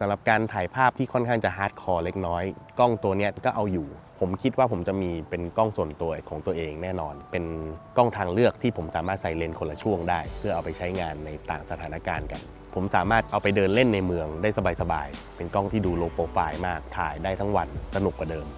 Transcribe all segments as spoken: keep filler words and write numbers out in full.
สำหรับการถ่ายภาพที่ค่อนข้างจะฮาร์ดคอร์เล็กน้อยกล้องตัวนี้ก็เอาอยู่ผมคิดว่าผมจะมีเป็นกล้องส่วนตัวของตัวเองแน่นอนเป็นกล้องทางเลือกที่ผมสามารถใส่เลนส์คนละช่วงได้เพื่อเอาไปใช้งานในต่างสถานการณ์กันผมสามารถเอาไปเดินเล่นในเมืองได้สบายๆเป็นกล้องที่ดูโลว์โปรไฟล์มากถ่ายได้ทั้งวันสนุกกว่าเดิม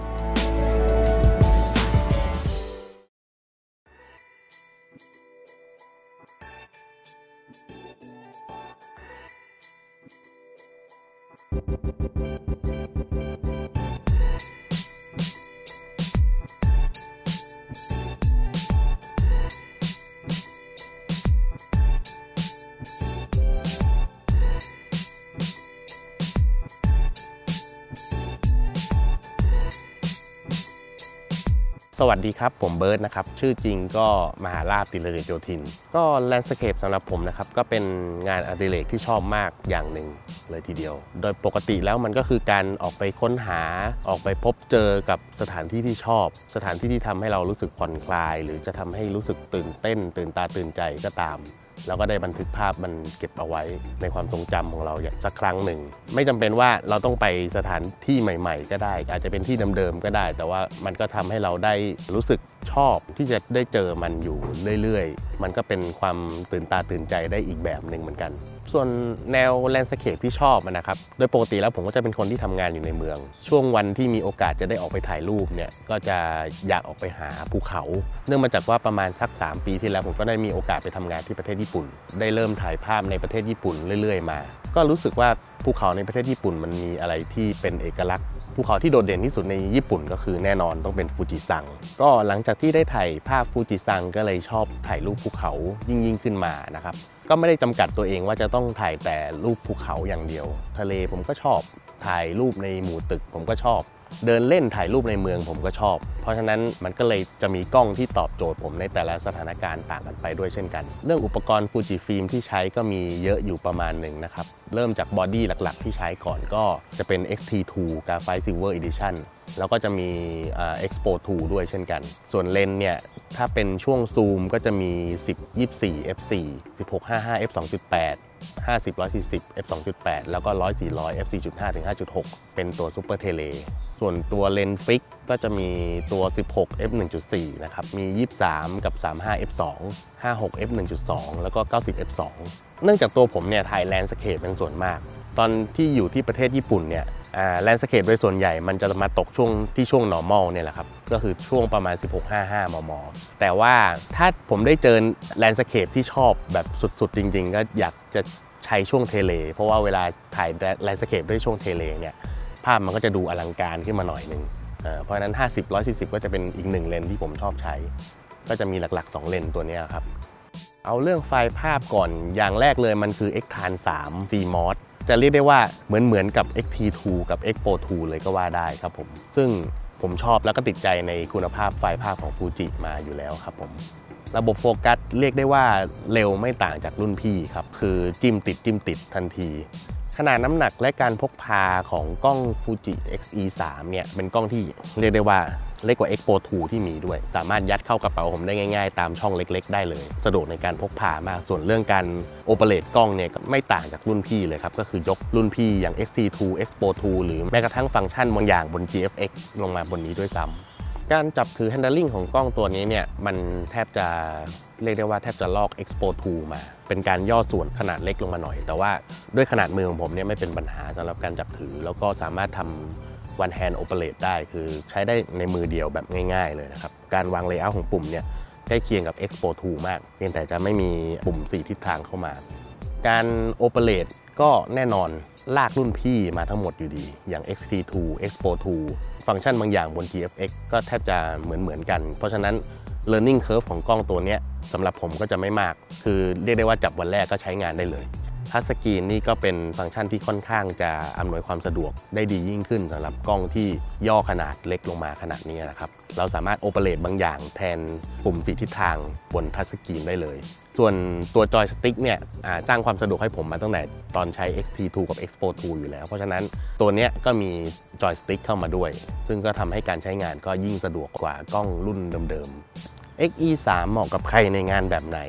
สวัสดีครับผมเบิร์ดนะครับชื่อจริงก็มหาลาภติรเดชโยธินก็แลนด์สเคปสำหรับผมนะครับก็เป็นงานอดิเรกที่ชอบมากอย่างหนึ่งเลยทีเดียวโดยปกติแล้วมันก็คือการออกไปค้นหาออกไปพบเจอกับสถานที่ที่ชอบสถานที่ที่ทำให้เรารู้สึกผ่อนคลายหรือจะทำให้รู้สึกตื่นเต้นตื่นตาตื่นใจก็ตามแล้วก็ได้บันทึกภาพมันเก็บเอาไว้ในความทรงจำของเราอย่างสักครั้งหนึ่งไม่จำเป็นว่าเราต้องไปสถานที่ใหม่ๆก็ได้อาจจะเป็นที่เดิมๆก็ได้แต่ว่ามันก็ทำให้เราได้รู้สึกชอบที่จะได้เจอมันอยู่เรื่อยๆมันก็เป็นความตื่นตาตื่นใจได้อีกแบบหนึ่งเหมือนกันส่วนแนวแลนด์สเคปที่ชอบนะครับโดยปกติแล้วผมก็จะเป็นคนที่ทำงานอยู่ในเมืองช่วงวันที่มีโอกาสจะได้ออกไปถ่ายรูปเนี่ยก็จะอยากออกไปหาภูเขาเนื่องมาจากว่าประมาณสักสามปีที่แล้วผมก็ได้มีโอกาสไปทำงานที่ประเทศญี่ปุ่นได้เริ่มถ่ายภาพในประเทศญี่ปุ่นเรื่อยๆมาก็รู้สึกว่าภูเขาในประเทศญี่ปุ่นมันมีอะไรที่เป็นเอกลักษณ์ภูเขาที่โดดเด่นที่สุดในญี่ปุ่นก็คือแน่นอนต้องเป็นฟูจิซังก็หลังจากที่ได้ถ่ายภาพฟูจิซังก็เลยชอบถ่ายรูปภูเขายิ่งยิ่งขึ้นมานะครับก็ไม่ได้จำกัดตัวเองว่าจะต้องถ่ายแต่รูปภูเขาอย่างเดียวทะเลผมก็ชอบถ่ายรูปในหมู่ตึกผมก็ชอบเดินเล่นถ่ายรูปในเมืองผมก็ชอบเพราะฉะนั้นมันก็เลยจะมีกล้องที่ตอบโจทย์ผมในแต่ละสถานการณ์ต่างกันไปด้วยเช่นกันเรื่องอุปกรณ์ฟูจิฟิล์มที่ใช้ก็มีเยอะอยู่ประมาณหนึ่งนะครับเริ่มจากบอดี้หลักๆที่ใช้ก่อนก็จะเป็น เอ็กซ์ ที ทู Graphite Silver Edition แล้วก็จะมี Expo ทู ด้วยเช่นกันส่วนเลนส์เนี่ยถ้าเป็นช่วงซูมก็จะมีสิบ ยี่สิบสี่ เอฟ โฟร์ สิบหก ห้าสิบห้า เอฟ สองจุดแปด ห้าสิบ หนึ่งร้อยสี่สิบ เอฟ สองจุดแปด แล้วก็หนึ่งร้อย สี่ร้อย เอฟ สี่จุดห้า ถึง ห้าจุดหก เป็นตัวซูเปอร์เทเลส่วนตัวเลนส์ฟิกก็จะมีตัวสิบหก เอฟ หนึ่งจุดสี่ นะครับมียี่สิบสามกับสามสิบห้า เอฟ สอง ห้าสิบหก เอฟ หนึ่งจุดสอง แล้วก็เก้าสิบ เอฟ สอง เนื่องจากตัวผมเนี่ยถ่ายแลนด์สเคปเป็นส่วนมากตอนที่อยู่ที่ประเทศญี่ปุ่นเนี่ยแลนด์สเคปโดยส่วนใหญ่มันจะมาตกช่วงที่ช่วง normal เนี่ยแหละครับก็คือช่วงประมาณ สิบหก ห้าสิบห้า มม แต่ว่าถ้าผมได้เจอแลนด์สเคปที่ชอบแบบสุดๆจริงๆก็อยากจะใช้ช่วงเทเลเพราะว่าเวลาถ่ายแลนด์สเคปด้วยช่วงเทเลเนี่ยภาพมันก็จะดูอลังการขึ้นมาหน่อยนึงเพราะฉะนั้นห้าสิบ หนึ่งร้อยสี่สิบก็จะเป็นอีกหนึ่งเลนส์ที่ผมชอบใช้ก็จะมีหลักๆสองเลนส์ตัวนี้ครับเอาเรื่องไฟล์ภาพก่อนอย่างแรกเลยมันคือ เอ็กซ์ ที เอ เอ็น ทรี ซี มอส จะเรียกได้ว่าเหมือนเหมือนกับ เอ็กซ์ ที ทู กับ Expo ทู เลยก็ว่าได้ครับผมซึ่งผมชอบแล้วก็ติดใจในคุณภาพไฟล์ภาพของฟูจิมาอยู่แล้วครับผมระบบโฟกัสเรียกได้ว่าเร็วไม่ต่างจากรุ่นพี่ครับคือจิ้มติดจิ้มติดทันทีขนาดน้ำหนักและการพกพาของกล้อง Fuji เอ็กซ์ อี สาม เนี่ยเป็นกล้องที่เรียกได้ว่าเล็กกว่า Expo ทู ที่มีด้วยสามารถยัดเข้ากระเป๋าผมได้ง่ายๆตามช่องเล็กๆได้เลยสะดวกในการพกพามากส่วนเรื่องการโอเปเรตกล้องเนี่ยไม่ต่างจากรุ่นพี่เลยครับก็คือยกรุ่นพี่อย่าง เอ็กซ์ ที ทู Expo ทู หรือแม้กระทั่งฟังก์ชันบางอย่างบน จี เอฟ เอ็กซ์ ลงมาบนนี้ด้วยซ้ำการจับถือ handling ของกล้องตัวนี้เนี่ยมันแทบจะเรียกได้ว่าแทบจะลอก Expo ทู มาเป็นการย่อส่วนขนาดเล็กลงมาหน่อยแต่ว่าด้วยขนาดมือของผมเนี่ยไม่เป็นปัญหาสำหรับการจับถือแล้วก็สามารถทำ one hand operate ได้คือใช้ได้ในมือเดียวแบบง่ายๆเลยนะครับการวาง layout ของปุ่มเนี่ยใกล้เคียงกับ Expo ทู มากเพียงแต่จะไม่มีปุ่มสี่ทิศทางเข้ามาการ operate ก็แน่นอนลากรุ่นพี่มาทั้งหมดอยู่ดีอย่าง เอ็กซ์ ที ทู Expo ทู ฟังก์ชันบางอย่างบน จี เอฟ เอ็กซ์ ก็แทบจะเหมือนเหมือนกันเพราะฉะนั้น learning curve ของกล้องตัวนี้สำหรับผมก็จะไม่มากคือเรียกได้ว่าจับวันแรกก็ใช้งานได้เลยทัชสกรีนนี่ก็เป็นฟังก์ชันที่ค่อนข้างจะอำนวยความสะดวกได้ดียิ่งขึ้นสำหรับกล้องที่ย่อขนาดเล็กลงมาขนาดนี้นะครับเราสามารถโอเปเรตบางอย่างแทนปุ่มสี่ทิศทางบนทัชสกรีนได้เลยส่วนตัวจอยสติ๊กเนี่ยสร้างความสะดวกให้ผมมาตั้งแต่ตอนใช้ เอ็กซ์ ที ทู กับ Expo ทู อยู่แล้วเพราะฉะนั้นตัวนี้ก็มีจอยสติ๊กเข้ามาด้วยซึ่งก็ทำให้การใช้งานก็ยิ่งสะดวกกว่ากล้องรุ่นเดิมๆ เอ็กซ์ อี สาม เหมาะกับใครในงานแบบไหน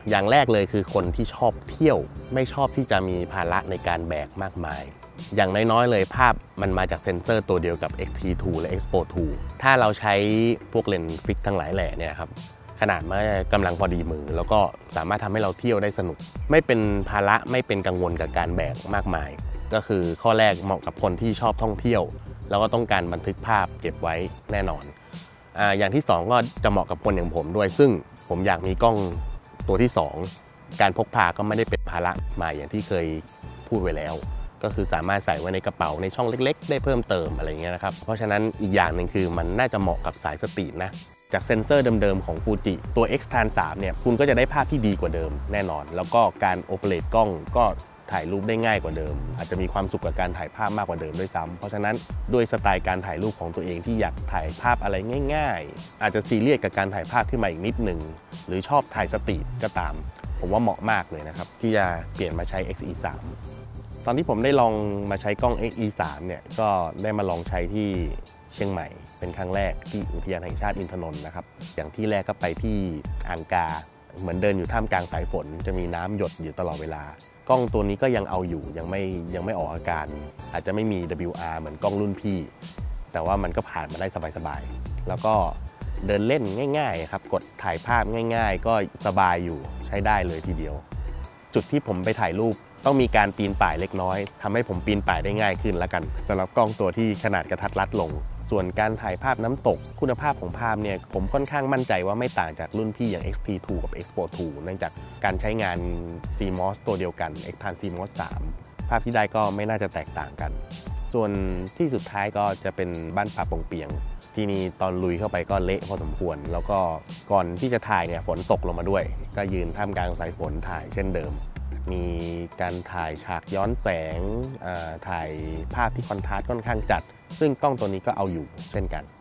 อย่างแรกเลยคือคนที่ชอบเที่ยวไม่ชอบที่จะมีภาระในการแบกมากมายอย่างน้อยๆเลยภาพมันมาจากเซนเซอร์ตัวเดียวกับ เอ็กซ์ ที ทู และ Expo ทู ถ้าเราใช้พวกเลนส์ฟิกทั้งหลายแหล่เนี่ยครับขนาดมันกำลังพอดีมือแล้วก็สามารถทำให้เราเที่ยวได้สนุกไม่เป็นภาระไม่เป็นกังวลกับการแบกมากมายก็คือข้อแรกเหมาะกับคนที่ชอบท่องเที่ยวแล้วก็ต้องการบันทึกภาพเก็บไว้แน่นอนอ่าอย่างที่สองก็จะเหมาะกับคนอย่างผมด้วยซึ่งผมอยากมีกล้องตัวที่สองการพกพาก็ไม่ได้เป็นภาระมายอย่างที่เคยพูดไว้แล้วก็คือสามารถใส่ไว้ในกระเป๋าในช่องเล็กๆได้เพิ่มเติมอะไรเงี้ยนะครับเพราะฉะนั้นอีกอย่างหนึ่งคือมันน่าจะเหมาะกับสายสตรีทนะจากเซ็นเซอร์เดิมๆของ Fuji ตัว X Tan สามเนี่ยคุณก็จะได้ภาพที่ดีกว่าเดิมแน่นอนแล้วก็การโอเปเรตกล้องก็ถ่ายรูปได้ง่ายกว่าเดิมอาจจะมีความสุขกับการถ่ายภาพมากกว่าเดิมด้วยซ้ำเพราะฉะนั้นด้วยสไตล์การถ่ายรูปของตัวเองที่อยากถ่ายภาพอะไรง่ายๆอาจจะซีเรียสกับการถ่ายภาพขึ้นมาอีกนิดหนึ่งหรือชอบถ่ายสตรีทก็ตามผมว่าเหมาะมากเลยนะครับที่จะเปลี่ยนมาใช้ เอ็กซ์ อี สาม ตอนที่ผมได้ลองมาใช้กล้อง เอ็กซ์ อี สาม เนี่ยก็ได้มาลองใช้ที่เชียงใหม่เป็นครั้งแรกที่อุทยานแห่งชาติอินทนนท์นะครับอย่างที่แรกก็ไปที่อ่างกาเหมือนเดินอยู่ท่ามกลางสายฝนจะมีน้ำหยดอยู่ตลอดเวลากล้องตัวนี้ก็ยังเอาอยู่ยังไม่ยังไม่ออกอาการอาจจะไม่มี ดับเบิลยู อาร์ เหมือนกล้องรุ่นพี่แต่ว่ามันก็ผ่านมาได้สบายๆแล้วก็เดินเล่นง่ายๆครับกดถ่ายภาพง่ายๆก็สบายอยู่ใช้ได้เลยทีเดียวจุดที่ผมไปถ่ายรูปต้องมีการปีนป่ายเล็กน้อยทำให้ผมปีนป่ายได้ง่ายขึ้นแล้วกันสำหรับกล้องตัวที่ขนาดกระทัดรัดลงส่วนการถ่ายภาพน้ำตกคุณภาพของภาพเนี่ยผมค่อนข้างมั่นใจว่าไม่ต่างจากรุ่นพี่อย่าง เอ็กซ์ ที ทู กับ Expo ทู เนื่องจากการใช้งาน ซี มอส ตัวเดียวกัน X Tan ซี มอส สาม ภาพที่ได้ก็ไม่น่าจะแตกต่างกันส่วนที่สุดท้ายก็จะเป็นบ้านป่าปงเปียงที่นี่ตอนลุยเข้าไปก็เละพอสมควรแล้วก็ก่อนที่จะถ่ายเนี่ยฝนตกลงมาด้วยก็ยืนท่ามกลางสายฝนถ่ายเช่นเดิมมีการถ่ายฉากย้อนแสงถ่ายภาพที่คอนทราสต์ค่อนข้างจัดซึ่งกล้องตัวนี้ก็เอาอยู่เช่นกัน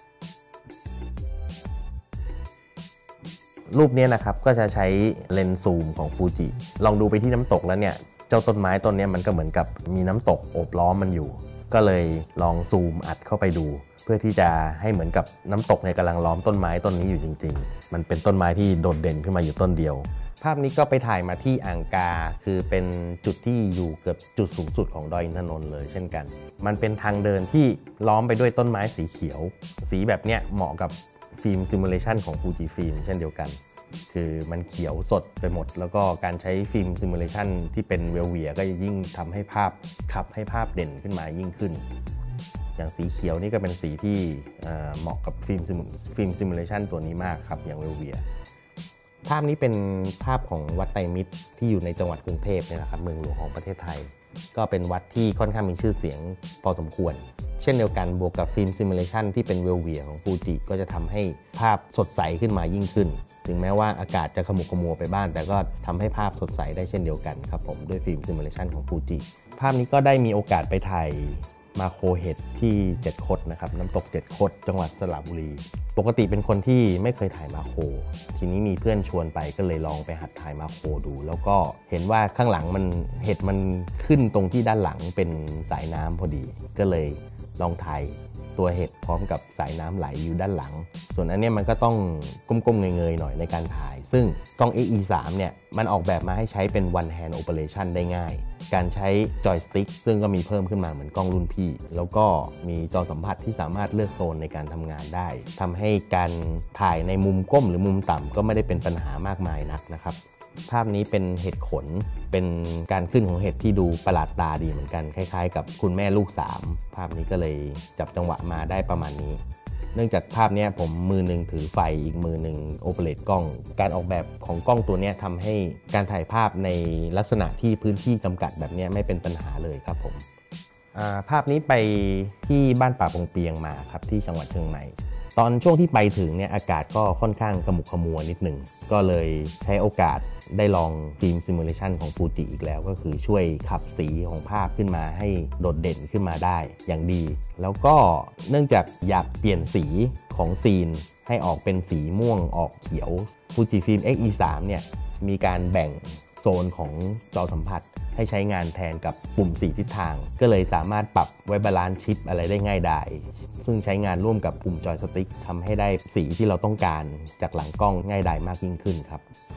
รูปนี้นะครับก็จะใช้เลนส์ซูมของ Fuji ลองดูไปที่น้ำตกแล้วเนี่ยเจ้าต้นไม้ต้นนี้มันก็เหมือนกับมีน้ำตกโอบล้อมมันอยู่ก็เลยลองซูมอัดเข้าไปดูเพื่อที่จะให้เหมือนกับน้ำตกเนี่ยกำลังล้อมต้นไม้ต้นนี้อยู่จริงๆมันเป็นต้นไม้ที่โดดเด่นขึ้นมาอยู่ต้นเดียวภาพนี้ก็ไปถ่ายมาที่อ่างกาคือเป็นจุดที่อยู่เกือบจุดสูงสุดของดอยอินทนนท์เลยเช่นกันมันเป็นทางเดินที่ล้อมไปด้วยต้นไม้สีเขียวสีแบบเนี้ยเหมาะกับฟิล์มซิมูเลชันของ Fuji Film เช่นเดียวกันคือมันเขียวสดไปหมดแล้วก็การใช้ฟิล์มซิมูเลชันที่เป็นเวลเวียก็ยิ่งทำให้ภาพขับให้ภาพเด่นขึ้นมายิ่งขึ้นอย่างสีเขียวนี่ก็เป็นสีที่เหมาะกับฟิล์มฟิล์มซิมูเลชันตัวนี้มากครับอย่างเวลเวียภาพนี้เป็นภาพของวัดไตรมิตรที่อยู่ในจังหวัดกรุงเทพนี่แหละครับเมืองหลวงของประเทศไทยก็เป็นวัดที่ค่อนข้างมีชื่อเสียงพอสมควรเช่นเดียวกันบวกกับฟิล์มซิมูเลชันที่เป็นเวลเวียของ Fuji ก็จะทำให้ภาพสดใสขึ้นมายิ่งขึ้นถึงแม้ว่าอากาศจะขมุกขมัวไปบ้างแต่ก็ทำให้ภาพสดใสได้เช่นเดียวกันครับผมด้วยฟิล์มซิมูเลชันของ Fuji ภาพนี้ก็ได้มีโอกาสไปถ่ายมาโคเห็ดที่เจ็ดคดนะครับน้ำตกเจ็ดคดจังหวัดสระบุรีปกติเป็นคนที่ไม่เคยถ่ายมาโคทีนี้มีเพื่อนชวนไปก็เลยลองไปหัดถ่ายมาโคดูแล้วก็เห็นว่าข้างหลังมันเห็ดมันขึ้นตรงที่ด้านหลังเป็นสายน้ำพอดีก็เลยลองถ่ายตัวเห็ดพร้อมกับสายน้ำไหลอยู่ด้านหลังส่วนอันนี้มันก็ต้องก้มๆเงยๆหน่อยในการถ่ายซึ่งกล้อง เอ็กซ์ อี สาม เนี่ยมันออกแบบมาให้ใช้เป็น one hand operation ได้ง่ายการใช้จอยสติ๊กซึ่งก็มีเพิ่มขึ้นมาเหมือนกล้องรุ่นพี่แล้วก็มีจอสัมผัสที่สามารถเลือกโซนในการทำงานได้ทำให้การถ่ายในมุมก้มหรือมุมต่ำก็ไม่ได้เป็นปัญหามากมายนักนะครับภาพนี้เป็นเห็ดขนเป็นการขึ้นของเห็ดที่ดูประหลาดตาดีเหมือนกันคล้ายๆกับคุณแม่ลูกสามภาพนี้ก็เลยจับจังหวะมาได้ประมาณนี้เนื่องจากภาพนี้ผมมือหนึ่งถือไฟอีกมือหนึ่งโอเปเรตกล้องการออกแบบของกล้องตัวนี้ทำให้การถ่ายภาพในลักษณะที่พื้นที่จำกัดแบบนี้ไม่เป็นปัญหาเลยครับผมภาพนี้ไปที่บ้านป่าปงเปียงมาครับที่จังหวัดเชียงใหม่ตอนช่วงที่ไปถึงเนี่ยอากาศก็ค่อนข้างขมุกขมัวนิดหนึ่งก็เลยใช้โอกาสได้ลองฟิล์มซิมูเลชันของ Fuji อีกแล้วก็คือช่วยขับสีของภาพขึ้นมาให้โดดเด่นขึ้นมาได้อย่างดีแล้วก็เนื่องจากอยากเปลี่ยนสีของซีนให้ออกเป็นสีม่วงออกเขียว Fujifilm เอ็กซ์ อี สาม เนี่ยมีการแบ่งโซนของจอสัมผัสให้ใช้งานแทนกับปุ่มสีทิศทางก็เลยสามารถปรับไว้บาลานซ์ชิปอะไรได้ง่ายดายซึ่งใช้งานร่วมกับปุ่มจอยสติ๊กทำให้ได้สีที่เราต้องการจากหลังกล้องง่ายดายมากยิ่งขึ้นครับ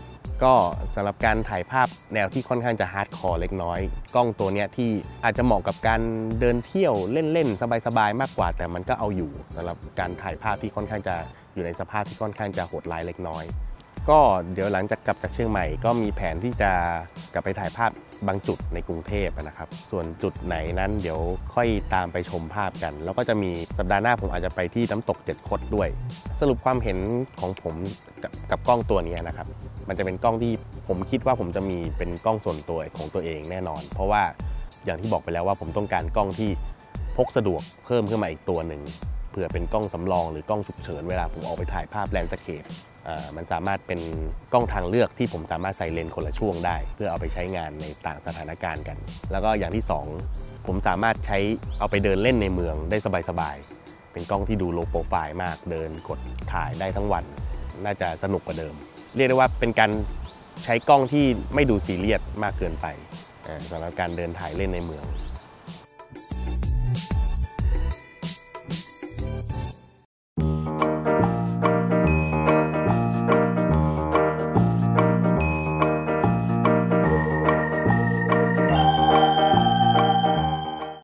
ก็สำหรับการถ่ายภาพแนวที่ค่อนข้างจะฮาร์ดคอร์เล็กน้อยกล้องตัวนี้ที่อาจจะเหมาะกับการเดินเที่ยวเล่นๆสบายๆมากกว่าแต่มันก็เอาอยู่สำหรับการถ่ายภาพที่ค่อนข้างจะอยู่ในสภาพที่ค่อนข้างจะโหดร้ายเล็กน้อยก็เดี๋ยวหลังจากกลับจากเชียงใหม่ก็มีแผนที่จะกลับไปถ่ายภาพบางจุดในกรุงเทพนะครับส่วนจุดไหนนั้นเดี๋ยวค่อยตามไปชมภาพกันแล้วก็จะมีสัปดาห์หน้าผมอาจจะไปที่น้ำตกเจ็ดคดด้วยสรุปความเห็นของผมกับกับกล้องตัวนี้นะครับมันจะเป็นกล้องที่ผมคิดว่าผมจะมีเป็นกล้องส่วนตัวของตัวเองแน่นอนเพราะว่าอย่างที่บอกไปแล้วว่าผมต้องการกล้องที่พกสะดวกเพิ่มขึ้นมาอีกตัวหนึ่งเผื่อเป็นกล้องสำรองหรือกล้องฉุกเฉินเวลาผมออกไปถ่ายภาพแลนด์สเคปมันสามารถเป็นกล้องทางเลือกที่ผมสามารถใส่เลนส์คนละช่วงได้เพื่อเอาไปใช้งานในต่างสถานการณ์กันแล้วก็อย่างที่สองผมสามารถใช้เอาไปเดินเล่นในเมืองได้สบายๆเป็นกล้องที่ดูโลโปรไฟล์มากเดินกดถ่ายได้ทั้งวันน่าจะสนุกกว่าเดิมเรียกได้ว่าเป็นการใช้กล้องที่ไม่ดูซีเรียสมากเกินไปสำหรับการเดินถ่ายเล่นในเมือง